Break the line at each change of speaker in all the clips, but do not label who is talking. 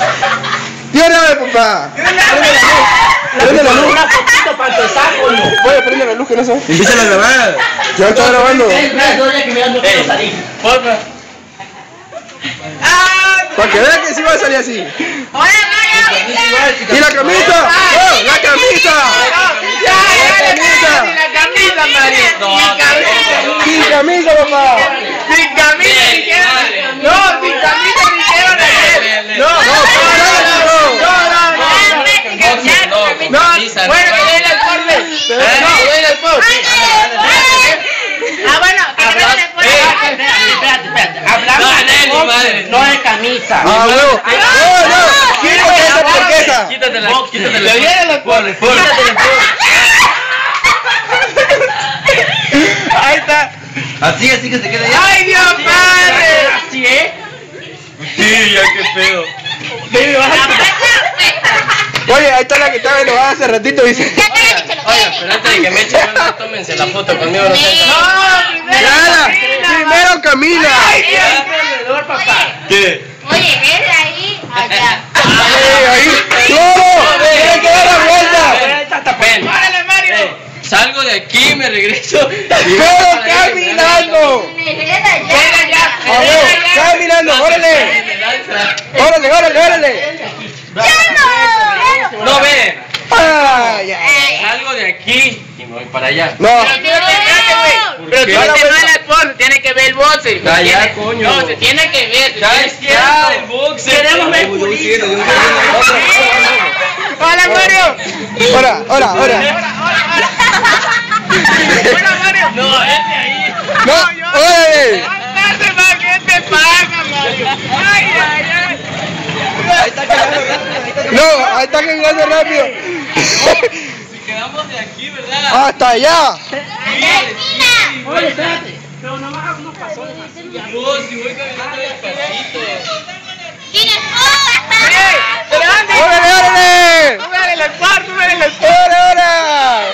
Tírame, papá. Prende la luz.
Una fotito para tu saco, ¿no?
Oye, prende la luz que no sé.
Empieza a grabar.
Ya está grabando.
Porfa.
Para que vean que sí va a salir así.
Hola, Mario.
¿Y la camisa? ¡Oh, la camisa!
La camisa, Mario.
¡Sin camisa, papá!
Sin camisa dijeron. No, sin camisa dijeron ayer. No, bueno, que den el corte. No, den el corte.
Ah, bueno, que te den el corte.
Espérate. Hablamos no de camisa.
¡Ah, huevo! ¡No, no! ¡Quítate esa porquesa!
Quítatela.
Le dieron el corte. Ahí está.
Así que se quede ya.
¡Ay, Dios padre! ¿Así es?
Sí, ya qué pedo.
Baby, vas a...
Oye, ahí está la que estaba enojada hace ratito, dice.
Oiga, pero antes de que me echen una, tómense la foto conmigo, no sean
¡Yala! ¡Primero Camila!
¡Ay, Dios perdedor, papá!
¿Qué?
Oye, es de ahí allá.
¡Ahí! ¡Claro! ¡Tiene que dar la vuelta!
Ven.
¡Párale, Mario!
Salgo de aquí, me regreso.
¡Pero caminando!
Es de allá.
¡A ver! ¡Caminando! ¡Órale! ¡Órale!
No ve.
¡Ay!
Salgo de aquí y me voy para allá.
No.
Pero tú no te van al porno, tiene que ver el boxe.
Ya, coño.
No, se tiene que ver.
Ya es cierto, el boxeo.
Queremos ver culito. Hola, Mario.
¡Hora!
Hola, Mario. No, este ahí.
¡No! ¡Oye!
¿Qué te pasa, Mario? Ay.
¡No! ¡Ahí está caminando rápido!
Si quedamos de aquí, ¿verdad?
¡Hasta allá!
Oye, espérate. Pero nomás unos pasones así.
No, si voy caminando despacito.
Pero Andy,
¡Órale!
súbele el cuarto.
¡Órale!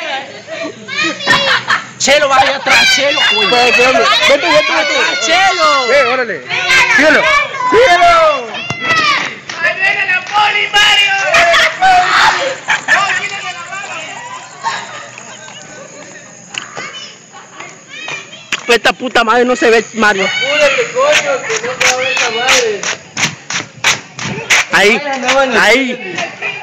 Chelo, va allá atrás, Chelo, coño.
Vete.
Chelo.
¡Órale! ¡Síguelo!
¡Ahí viene la poli, Mario! ¡No, quítate la mano! Esta puta madre no se ve, Mario.
Apúrate, coño, que no te va a ver esa madre.
Ahí.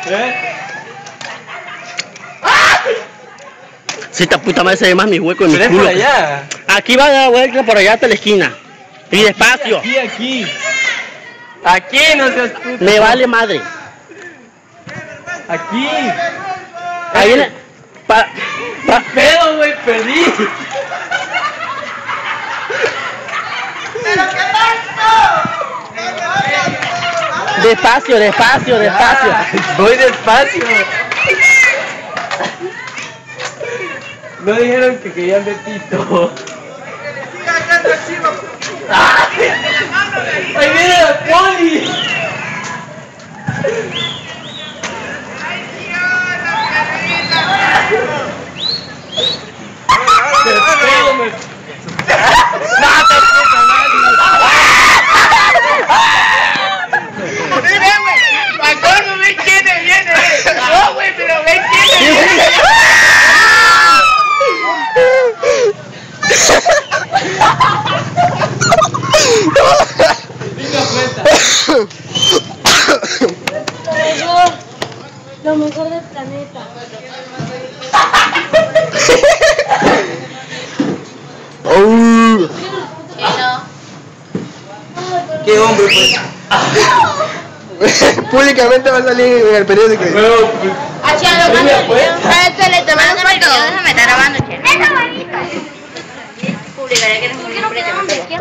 Si esta puta madre se ve más mi hueco en mi
Pero es
culo.
por allá.
Aquí va a dar vuelta por allá hasta la esquina. Y despacio.
Aquí. Aquí, no seas puto.
Me vale madre.
Aquí.
Ahí viene.
Pedo, güey, perdí.
Despacio.
Voy despacio. No dijeron que querían Betito. ¡Ahí viene la poli!
Lo mejor del planeta.
¿Qué hombre, pues?
Públicamente va a salir en el periódico.
A Chelo, ¿cuánto le tomamos una foto? Déjame estar grabando, Chelo. Publicaré que eres un hombre de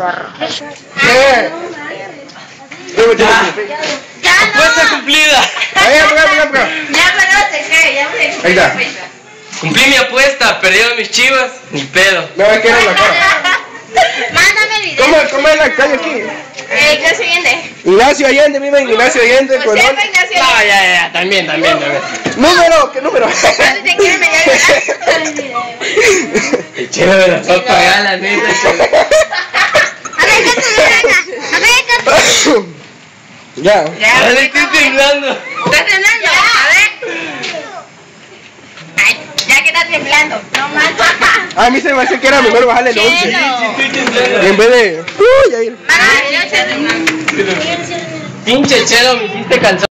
Apuesta cumplida.
Ahí, acá.
Ya me lo dejé, ya me dejé.
Ahí está.
Cumplí mi apuesta, perdieron mis chivas, ni pedo.
No, es que era la cara.
Mándame video.
¿Cómo es la calle aquí?
Ignacio Allende.
Ignacio Allende, misma Ignacio Allende.
Pues siempre Ignacio Allende.
Ya, también.
Número, ¿qué número?
¿Dónde te quieren meter?
Chelo de la sopa, la neta.
A ver, canta.
Ya.
Ya,
Le estoy temblando.
¿Estás temblando? A ver. Ay, ya que estás temblando. No manches.
A mí se me hace que era mejor bajarle el 11.
Sí, estoy temblando.
En vez de... Uy, ahí.
Ay, yo estoy temblando.
Pinche Chelo, me hiciste cansado.